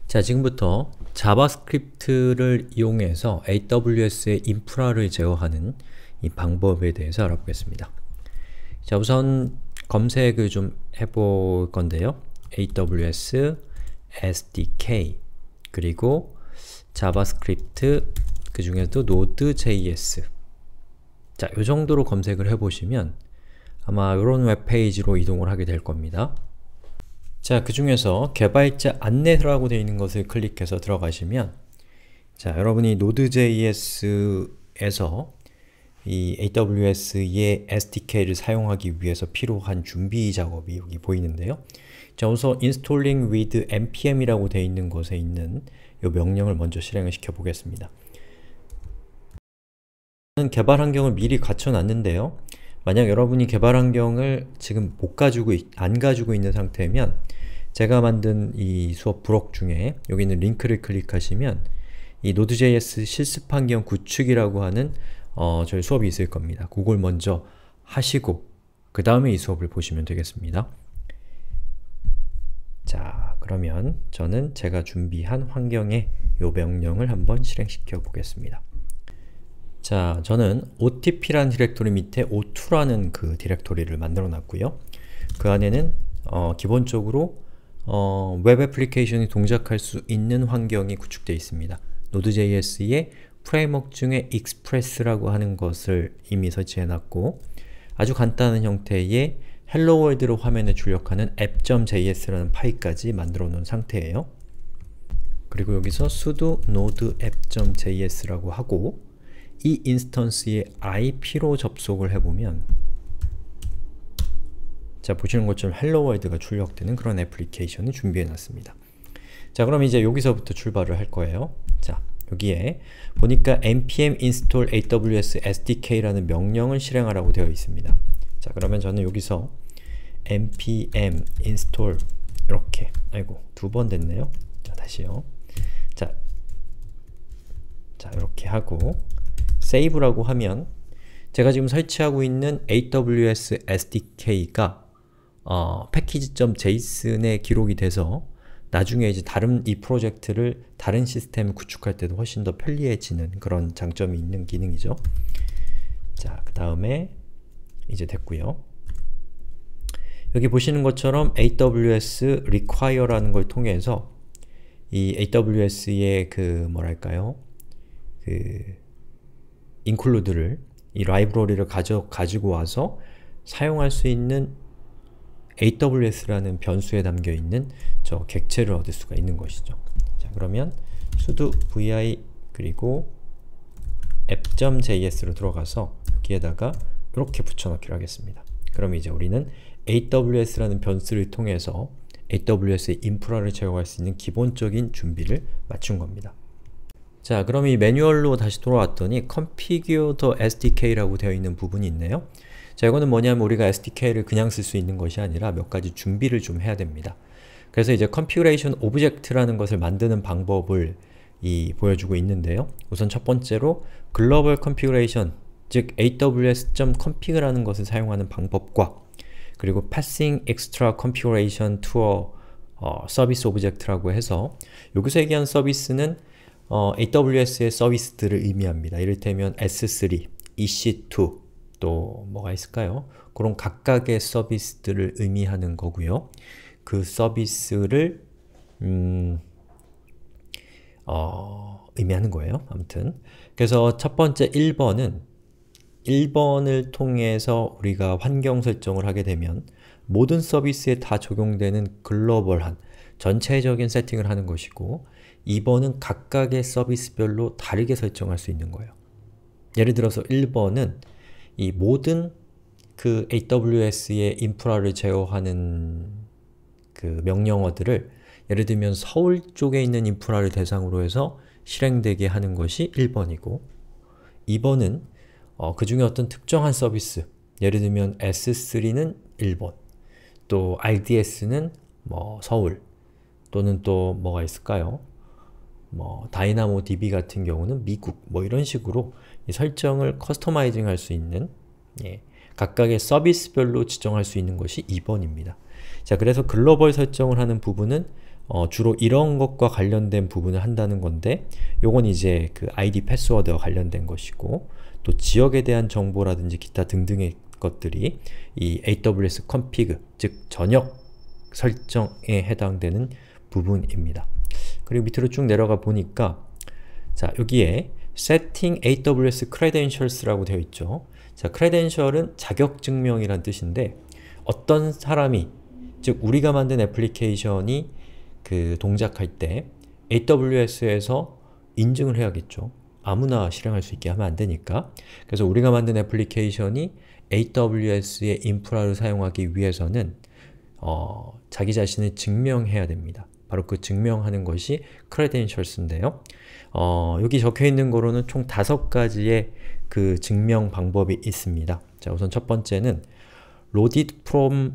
자, 지금부터 자바스크립트를 이용해서 AWS의 인프라를 제어하는 이 방법에 대해서 알아보겠습니다. 자, 우선 검색을 좀 해볼 건데요. AWS SDK 그리고 자바스크립트, 그 중에도 Node.js. 자, 이 정도로 검색을 해보시면 아마 이런 웹페이지로 이동을 하게 될 겁니다. 자, 그 중에서 개발자 안내라고 되어 있는 것을 클릭해서 들어가시면, 자, 여러분이 Node.js에서 이 AWS의 SDK를 사용하기 위해서 필요한 준비 작업이 여기 보이는데요. 자, 우선 installing with npm이라고 되어 있는 것에 있는 이 명령을 먼저 실행을 시켜 보겠습니다. 개발 환경을 미리 갖춰 놨는데요. 만약 여러분이 개발 환경을 지금 안 가지고 있는 상태면 제가 만든 이 수업 블록 중에 여기 있는 링크를 클릭하시면 이 Node.js 실습 환경 구축이라고 하는 저희 수업이 있을 겁니다. 그걸 먼저 하시고 그 다음에 이 수업을 보시면 되겠습니다. 자, 그러면 저는 제가 준비한 환경에 이 명령을 한번 실행시켜 보겠습니다. 자, 저는 OTP라는 디렉토리 밑에 O2라는 그 디렉토리를 만들어 놨고요. 그 안에는 기본적으로 웹 애플리케이션이 동작할 수 있는 환경이 구축되어 있습니다. Node.js의 프레임워크 중에 Express라고 하는 것을 이미 설치해 놨고, 아주 간단한 형태의 Hello World로 화면에 출력하는 app.js라는 파일까지 만들어 놓은 상태예요. 그리고 여기서 sudo node app.js라고 하고 이 인스턴스의 IP로 접속을 해보면, 자, 보시는 것처럼 헬로 월드가 출력되는 그런 애플리케이션을 준비해 놨습니다. 자, 그럼 이제 여기서부터 출발을 할 거예요. 자, 여기에 보니까 npm install aws sdk라는 명령을 실행하라고 되어 있습니다. 자, 그러면 저는 여기서 npm install 이렇게, 아이고, 두 번 됐네요. 자, 다시요. 자, 이렇게 하고 세이브라고 하면 제가 지금 설치하고 있는 AWS SDK가 package.json에 기록이 돼서 나중에 이제 이 프로젝트를 다른 시스템을 구축할 때도 훨씬 더 편리해지는 그런 장점이 있는 기능이죠. 자, 그 다음에 이제 됐고요. 여기 보시는 것처럼 AWS require라는 걸 통해서 이 AWS의 include를, 이 라이브러리를 가지고 와서 사용할 수 있는 AWS라는 변수에 담겨있는 저 객체를 얻을 수가 있는 것이죠. 자, 그러면 sudo vi 그리고 app.js로 들어가서 여기에다가 이렇게 붙여넣기를 하겠습니다. 그럼 이제 우리는 AWS라는 변수를 통해서 AWS의 인프라를 제어할 수 있는 기본적인 준비를 마친 겁니다. 자, 그럼 이 매뉴얼로 다시 돌아왔더니 configure the SDK라고 되어 있는 부분이 있네요. 자, 이거는 뭐냐면 우리가 SDK를 그냥 쓸 수 있는 것이 아니라 몇 가지 준비를 좀 해야 됩니다. 그래서 이제 configuration object라는 것을 만드는 방법을 보여주고 있는데요. 우선 첫 번째로 global configuration, 즉 aws.config라는 것을 사용하는 방법과 그리고 passing extra configuration to a service object라고 해서 여기서 얘기한 서비스는 AWS의 서비스들을 의미합니다. 이를테면 S3, EC2, 또 뭐가 있을까요? 그런 각각의 서비스들을 의미하는 거고요. 그 서비스를 의미하는 거예요. 아무튼 그래서 첫 번째 1번을 통해서 우리가 환경 설정을 하게 되면 모든 서비스에 다 적용되는 글로벌한 전체적인 세팅을 하는 것이고, 2번은 각각의 서비스별로 다르게 설정할 수 있는 거예요. 예를 들어서 1번은 이 모든 그 AWS의 인프라를 제어하는 그 명령어들을 예를 들면 서울 쪽에 있는 인프라를 대상으로 해서 실행되게 하는 것이 1번이고, 2번은 그 중에 어떤 특정한 서비스, 예를 들면 S3는 일본, 또 RDS는 뭐 서울, 또는 또 뭐가 있을까요? 뭐 다이나모 DB 같은 경우는 미국, 뭐 이런 식으로 이 설정을 커스터마이징 할 수 있는, 각각의 서비스별로 지정할 수 있는 것이 2번입니다. 자, 그래서 글로벌 설정을 하는 부분은 주로 이런 것과 관련된 부분을 한다는 건데, 요건 이제 그 ID 패스워드와 관련된 것이고, 또 지역에 대한 정보라든지 기타 등등의 것들이 이 AWS config, 즉 전역 설정에 해당되는 부분입니다. 그리고 밑으로 쭉 내려가 보니까, 자, 여기에 setting AWS credentials라고 되어 있죠. 자, credential은 자격증명이란 뜻인데, 어떤 사람이, 즉 우리가 만든 애플리케이션이 그 동작할 때 AWS에서 인증을 해야겠죠. 아무나 실행할 수 있게 하면 안 되니까. 그래서 우리가 만든 애플리케이션이 AWS의 인프라를 사용하기 위해서는 자기 자신을 증명해야 됩니다. 바로 그 증명하는 것이 credentials인데요. 여기 적혀있는 거로는 총 5가지의 그 증명 방법이 있습니다. 자, 우선 첫 번째는 loaded from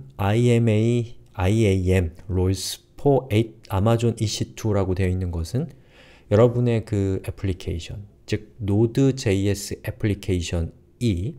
IAM roles for Amazon EC2라고 되어 있는 것은 여러분의 그 애플리케이션, 즉 Node.js 애플리케이션이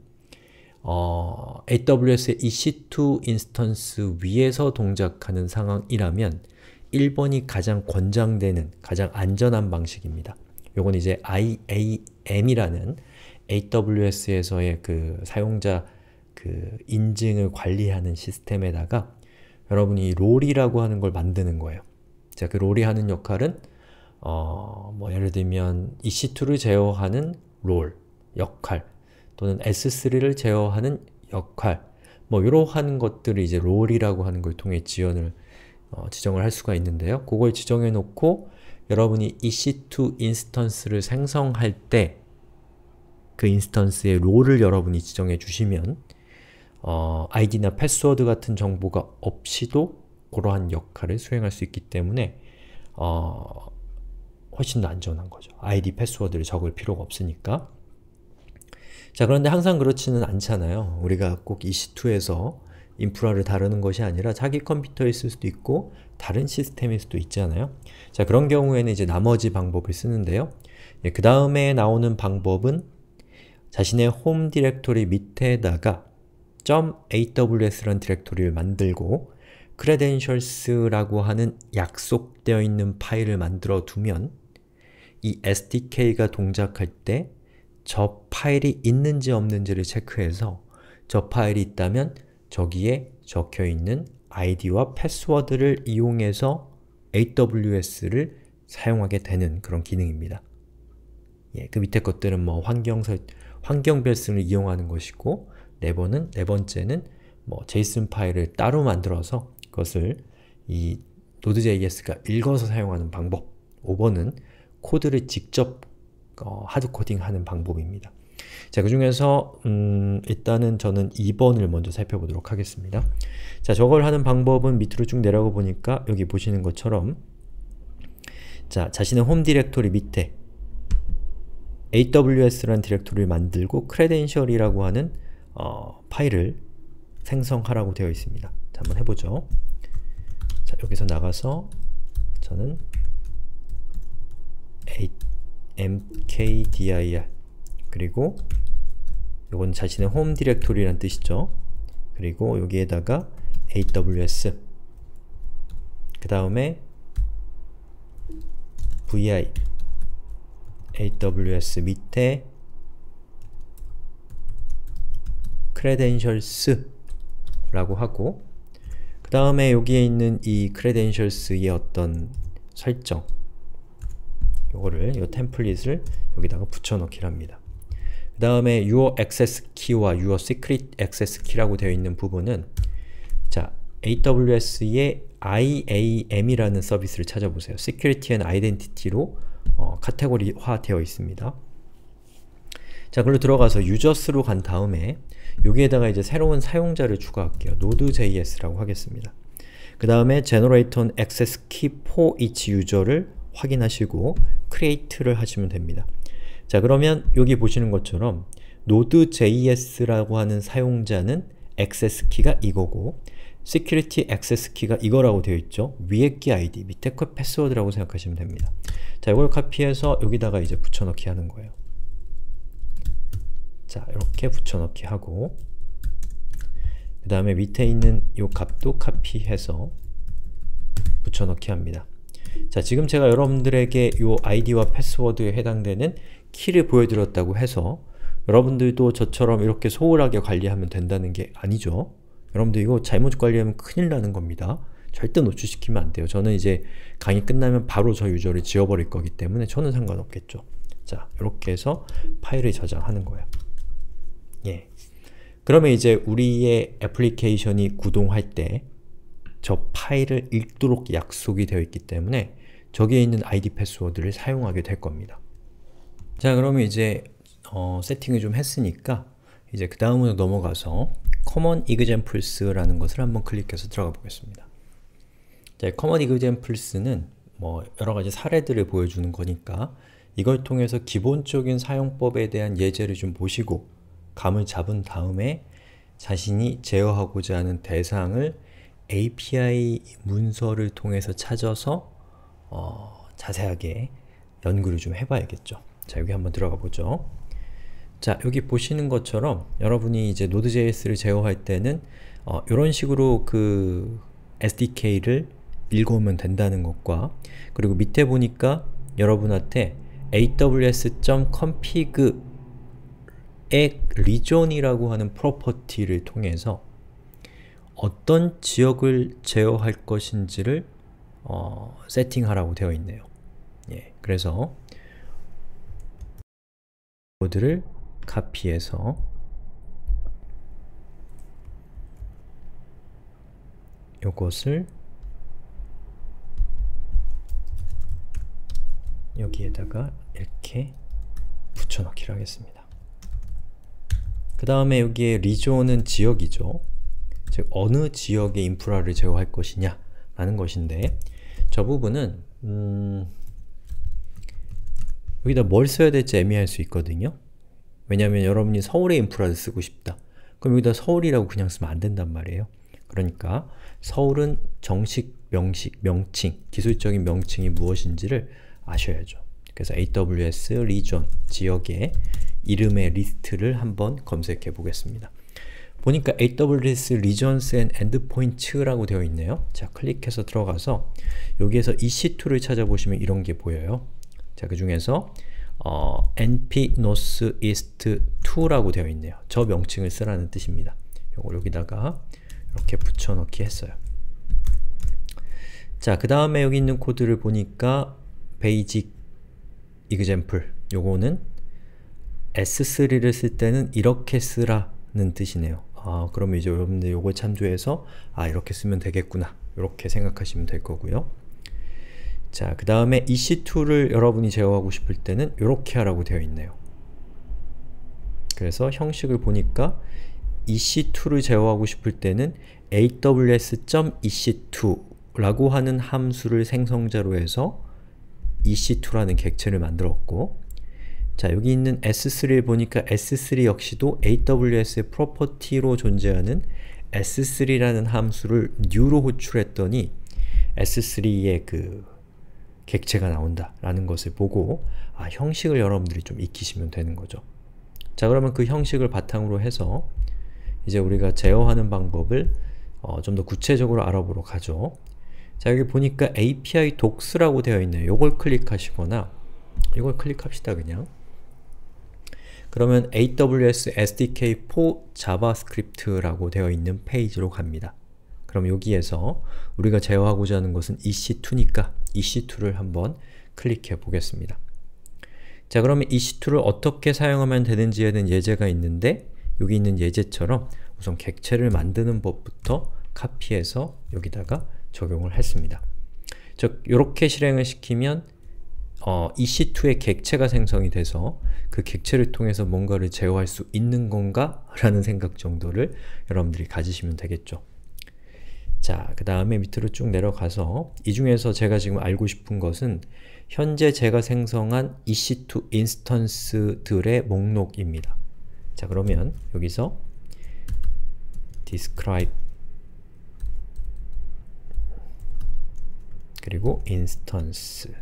AWS EC2 인스턴스 위에서 동작하는 상황이라면 1번이 가장 권장되는, 가장 안전한 방식입니다. 요건 이제 IAM이라는 AWS에서의 그 사용자 그 인증을 관리하는 시스템에다가 여러분이 롤이라고 하는 걸 만드는 거예요. 자, 그 롤이 하는 역할은 뭐 예를 들면 EC2를 제어하는 롤, 역할, 또는 S3를 제어하는 역할, 뭐 이러한 것들을 이제 롤이라고 하는 걸 통해 지정을 할 수가 있는데요. 그걸 지정해 놓고 여러분이 EC2 인스턴스를 생성할 때 그 인스턴스의 롤을 여러분이 지정해 주시면 아이디나 패스워드 같은 정보가 없이도 그러한 역할을 수행할 수 있기 때문에 훨씬 더 안전한 거죠. 아이디 패스워드를 적을 필요가 없으니까. 자, 그런데 항상 그렇지는 않잖아요. 우리가 꼭 EC2에서 인프라를 다루는 것이 아니라 자기 컴퓨터에 있을 수도 있고 다른 시스템일 수도 있잖아요. 자, 그런 경우에는 이제 나머지 방법을 쓰는데요. 예, 그 다음에 나오는 방법은 자신의 홈 디렉토리 밑에다가 .aws라는 디렉토리를 만들고 credentials라고 하는 약속되어 있는 파일을 만들어 두면 이 SDK가 동작할 때 저 파일이 있는지 없는지를 체크해서 저 파일이 있다면 저기에 적혀있는 아이디와 패스워드를 이용해서 AWS를 사용하게 되는 그런 기능입니다. 예, 그 밑에 것들은 뭐 환경별 승을 이용하는 것이고, 네 번째는 뭐 JSON 파일을 따로 만들어서 그것을 이 Node.js가 읽어서 사용하는 방법, 5번은 코드를 직접 하드코딩 하는 방법입니다. 자, 그 중에서 일단은 저는 2번을 먼저 살펴보도록 하겠습니다. 자, 저걸 하는 방법은 밑으로 쭉 내려가 보니까 여기 보시는 것처럼, 자, 자신의 홈 디렉토리 밑에 AWS라는 디렉토리를 만들고 credential이라고 하는 파일을 생성하라고 되어 있습니다. 자, 한번 해보죠. 자, 여기서 나가서 저는 mkdir, 그리고 이건 자신의 홈 디렉토리라는 뜻이죠. 그리고 여기에다가 AWS, 그 다음에 vi AWS 밑에 credentials 라고 하고, 그 다음에 여기에 있는 이 credentials의 어떤 설정, 요거를, 요 템플릿을 여기다가 붙여넣기를 합니다. 그 다음에 your access key와 your secret access key라고 되어 있는 부분은, 자, AWS의 IAM이라는 서비스를 찾아보세요. Security and Identity로 카테고리화 되어 있습니다. 자, 그걸로 들어가서 users로 간 다음에 여기에다가 이제 새로운 사용자를 추가할게요. Node.js라고 하겠습니다. 그 다음에 generate an access key for each user를 확인하시고 create를 하시면 됩니다. 자, 그러면 여기 보시는 것처럼 Node.js라고 하는 사용자는 액세스 키가 이거고 security access 키가 이거라고 되어 있죠. 위에 키 아이디, 밑에 거 패스워드라고 생각하시면 됩니다. 자, 이걸 카피해서 여기다가 이제 붙여넣기 하는 거예요. 자, 이렇게 붙여넣기 하고, 그 다음에 밑에 있는 이 값도 카피해서 붙여넣기 합니다. 자, 지금 제가 여러분들에게 이 아이디와 패스워드에 해당되는 키를 보여드렸다고 해서 여러분들도 저처럼 이렇게 소홀하게 관리하면 된다는 게 아니죠. 여러분들 이거 잘못 관리하면 큰일 나는 겁니다. 절대 노출시키면 안 돼요. 저는 이제 강의 끝나면 바로 저 유저를 지워버릴 거기 때문에 저는 상관없겠죠. 자, 이렇게 해서 파일을 저장하는 거예요. 예. 그러면 이제 우리의 애플리케이션이 구동할 때 저 파일을 읽도록 약속이 되어 있기 때문에 저기에 있는 ID 패스워드를 사용하게 될 겁니다. 자, 그러면 이제 세팅을 좀 했으니까 이제 그 다음으로 넘어가서 Common Examples라는 것을 한번 클릭해서 들어가 보겠습니다. 자, Common Examples는 뭐 여러가지 사례들을 보여주는 거니까 이걸 통해서 기본적인 사용법에 대한 예제를 좀 보시고 감을 잡은 다음에 자신이 제어하고자 하는 대상을 API 문서를 통해서 찾아서 자세하게 연구를 좀 해봐야겠죠. 자, 여기 한번 들어가 보죠. 자, 여기 보시는 것처럼 여러분이 이제 Node.js를 제어할 때는 이런 식으로 그 SDK를 읽어오면 된다는 것과 그리고 밑에 보니까 여러분한테 aws.config의 region이라고 하는 프로퍼티를 통해서 어떤 지역을 제어할 것인지를 세팅하라고 되어 있네요. 예, 그래서 코드를 카피해서 요것을 여기에다가 이렇게 붙여넣기를 하겠습니다. 그 다음에 여기에 리존은 지역이죠. 즉 어느 지역의 인프라를 제어할 것이냐 라는 것인데 저 부분은 여기다 뭘 써야 될지 애매할 수 있거든요. 왜냐하면 여러분이 서울의 인프라를 쓰고 싶다. 그럼 여기다 서울이라고 그냥 쓰면 안 된단 말이에요. 그러니까 서울은 정식, 명식, 명칭, 기술적인 명칭이 무엇인지를 아셔야죠. 그래서 AWS region, 지역의 이름의 리스트를 한번 검색해 보겠습니다. 보니까 AWS Regions and Endpoints라고 되어 있네요. 자, 클릭해서 들어가서 여기에서 EC2를 찾아보시면 이런 게 보여요. 자, 그 중에서 NP Northeast 2라고 되어 있네요. 저 명칭을 쓰라는 뜻입니다. 요걸 여기다가 이렇게 붙여넣기 했어요. 자, 그 다음에 여기 있는 코드를 보니까 Basic Example, 요거는 S3를 쓸 때는 이렇게 쓰라는 뜻이네요. 그러면 이제 여러분들 요걸 참조해서 이렇게 쓰면 되겠구나, 이렇게 생각하시면 될 거고요. 자, 그 다음에 EC2를 여러분이 제어하고 싶을 때는 이렇게 하라고 되어 있네요. 그래서 형식을 보니까 EC2를 제어하고 싶을 때는 aws.ec2라고 하는 함수를 생성자로 해서 EC2라는 객체를 만들었고, 자, 여기 있는 S3를 보니까 S3 역시도 AWS의 프로퍼티로 존재하는 S3라는 함수를 new로 호출했더니 S3의 그 객체가 나온다 라는 것을 보고 형식을 여러분들이 좀 익히시면 되는 거죠. 자, 그러면 그 형식을 바탕으로 해서 이제 우리가 제어하는 방법을 좀 더 구체적으로 알아보러 가죠. 자, 여기 보니까 API docs라고 되어 있네요. 요걸 클릭하시거나 이걸 클릭합시다 그냥. 그러면 AWS SDK for JavaScript라고 되어 있는 페이지로 갑니다. 그럼 여기에서 우리가 제어하고자 하는 것은 EC2니까 EC2를 한번 클릭해 보겠습니다. 자, 그러면 EC2를 어떻게 사용하면 되는지에 대한 예제가 있는데 여기 있는 예제처럼 우선 객체를 만드는 법부터 카피해서 여기다가 적용을 했습니다. 즉, 이렇게 실행을 시키면 EC2의 객체가 생성이 돼서 그 객체를 통해서 뭔가를 제어할 수 있는 건가? 라는 생각 정도를 여러분들이 가지시면 되겠죠. 자, 그 다음에 밑으로 쭉 내려가서 이 중에서 제가 지금 알고 싶은 것은 현재 제가 생성한 EC2 인스턴스들의 목록입니다. 자, 그러면 여기서 describe 그리고 instances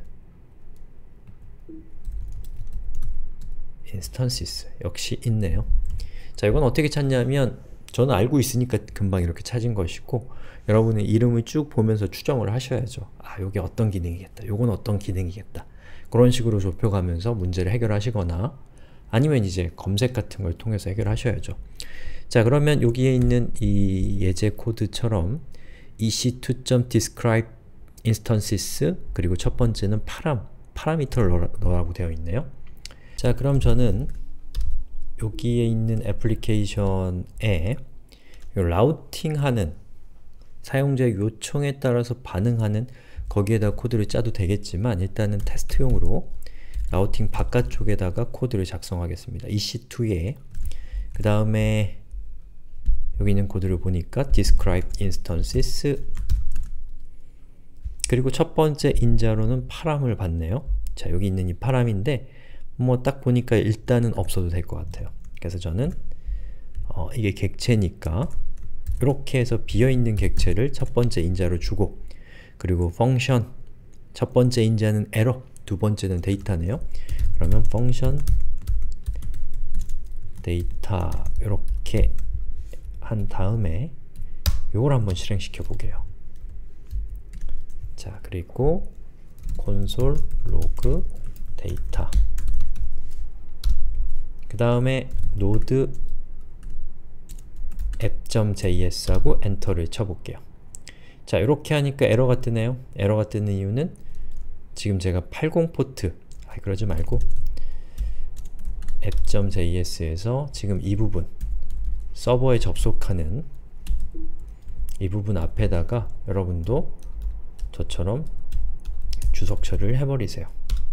역시 있네요. 자, 이건 어떻게 찾냐면 저는 알고 있으니까 금방 이렇게 찾은 것이고 여러분은 이름을 쭉 보면서 추정을 하셔야죠. 아, 요게 어떤 기능이겠다. 요건 어떤 기능이겠다. 그런 식으로 좁혀가면서 문제를 해결하시거나 아니면 이제 검색 같은 걸 통해서 해결하셔야죠. 자, 그러면 여기에 있는 이 예제 코드처럼 ec2.describe instances 그리고 첫 번째는 파라미터를 넣으라고 되어 있네요. 자, 그럼 저는 여기에 있는 애플리케이션에 라우팅하는 사용자의 요청에 따라서 반응하는 거기에다 코드를 짜도 되겠지만 일단은 테스트용으로 라우팅 바깥쪽에다가 코드를 작성하겠습니다. ec2에 그 다음에 여기 있는 코드를 보니까 describe instances 그리고 첫 번째 인자로는 파람을 받네요. 자, 여기 있는 이 파람인데 뭐 딱 보니까 일단은 없어도 될 것 같아요. 그래서 저는 이게 객체니까 이렇게 해서 비어있는 객체를 첫 번째 인자로 주고 그리고 펑션 첫 번째 인자는 에러 두 번째는 데이터네요. 그러면 펑션 데이터 이렇게 한 다음에 이걸 한번 실행시켜 보게요. 자, 그리고 콘솔 로그 데이터 그 다음에 node app.js하고 엔터를 쳐볼게요. 자, 이렇게 하니까 에러가 뜨네요. 에러가 뜨는 이유는 지금 제가 80 포트 그러지 말고 app.js에서 지금 이 부분 서버에 접속하는 이 부분 앞에다가 여러분도 저처럼 주석 처리를 해버리세요.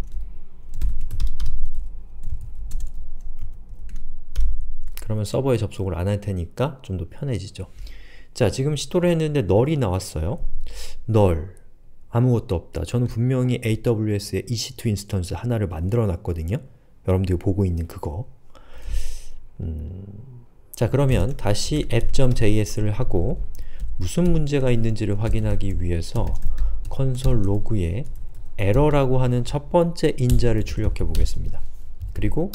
그러면 서버에 접속을 안 할 테니까 좀 더 편해지죠. 자, 지금 시도를 했는데 널이 나왔어요. 널 아무것도 없다. 저는 분명히 AWS에 EC2 인스턴스 하나를 만들어 놨거든요. 여러분들이 보고 있는 그거. 자, 그러면 다시 app.js를 하고 무슨 문제가 있는지를 확인하기 위해서 콘솔 로그에 에러라고 하는 첫 번째 인자를 출력해 보겠습니다. 그리고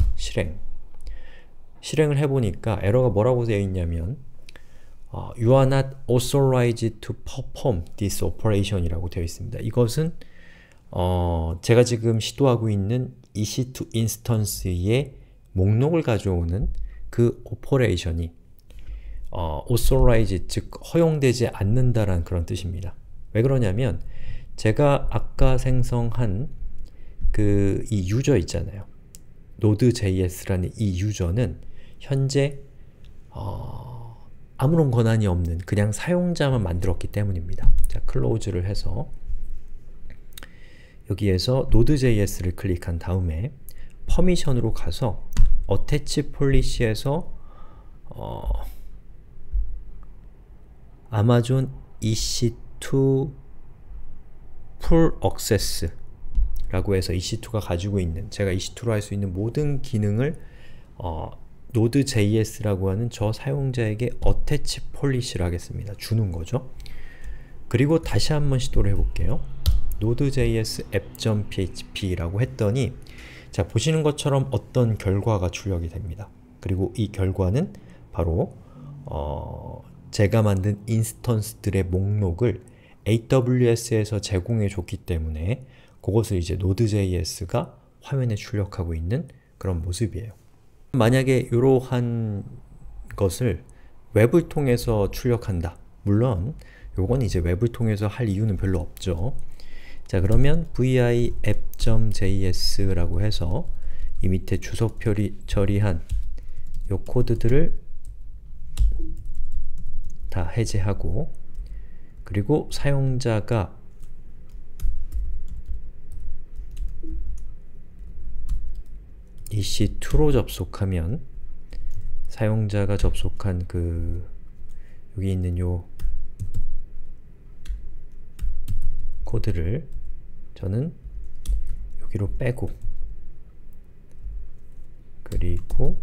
실행을 해보니까 에러가 뭐라고 되어 있냐면 You are not authorized to perform this operation 이라고 되어 있습니다. 이것은 제가 지금 시도하고 있는 EC2 인스턴스의 목록을 가져오는 그 오퍼레이션이 authorized, 즉 허용되지 않는다라는 그런 뜻입니다. 왜 그러냐면 제가 아까 생성한 이 유저 있잖아요. node.js라는 이 유저는 현재 아무런 권한이 없는 그냥 사용자만 만들었기 때문입니다. 자, 클로즈를 해서 여기에서 node.js를 클릭한 다음에 퍼미션으로 가서 attach policy에서 아마존 EC2 full access 라고 해서 EC2가 가지고 있는, 제가 EC2로 할 수 있는 모든 기능을 node.js라고 하는 저 사용자에게 attach policy를 하겠습니다. 주는 거죠. 그리고 다시 한번 시도를 해볼게요. node.js app.php라고 했더니 자, 보시는 것처럼 어떤 결과가 출력이 됩니다. 그리고 이 결과는 바로 제가 만든 인스턴스들의 목록을 AWS에서 제공해 줬기 때문에 그것을 이제 node.js가 화면에 출력하고 있는 그런 모습이에요. 만약에 이러한 것을 웹을 통해서 출력한다. 물론 요건 이제 웹을 통해서 할 이유는 별로 없죠. 자, 그러면 vi app.js라고 해서 이 밑에 주석 처리한 요 코드들을 다 해제하고 그리고 사용자가 EC2로 접속하면 사용자가 접속한 여기 있는 요 코드를 저는 여기로 빼고 그리고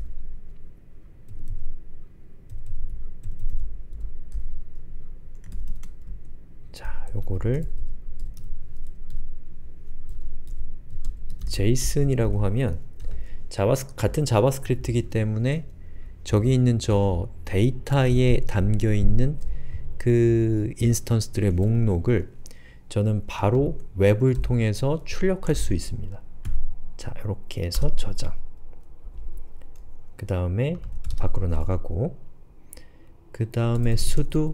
자, 요거를 JSON이라고 하면 같은 자바스크립트이기 때문에 저기 있는 저 데이터에 담겨있는 그 인스턴스들의 목록을 저는 바로 웹을 통해서 출력할 수 있습니다. 자, 이렇게 해서 저장. 그 다음에 밖으로 나가고, 그 다음에 sudo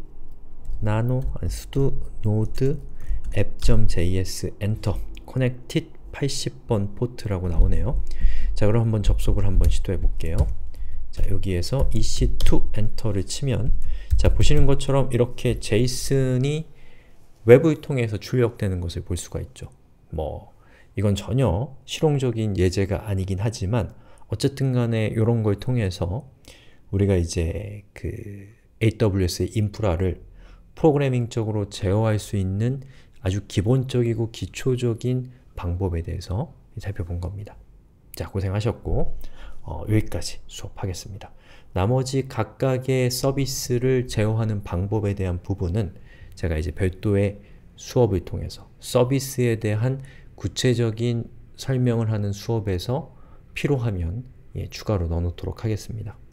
node app.js 엔터 connected 80번 포트라고 나오네요. 자, 그럼 한번 접속을 한번 시도해 볼게요. 자, 여기에서 ec2 엔터를 치면, 자, 보시는 것처럼 이렇게 제이슨이 웹을 통해서 출력되는 것을 볼 수가 있죠. 이건 전혀 실용적인 예제가 아니긴 하지만 어쨌든 간에 이런 걸 통해서 우리가 이제 그 AWS의 인프라를 프로그래밍적으로 제어할 수 있는 아주 기본적이고 기초적인 방법에 대해서 살펴본 겁니다. 자, 고생하셨고 여기까지 수업하겠습니다. 나머지 각각의 서비스를 제어하는 방법에 대한 부분은 제가 이제 별도의 수업을 통해서 서비스에 대한 구체적인 설명을 하는 수업에서 필요하면 추가로 넣어놓도록 하겠습니다.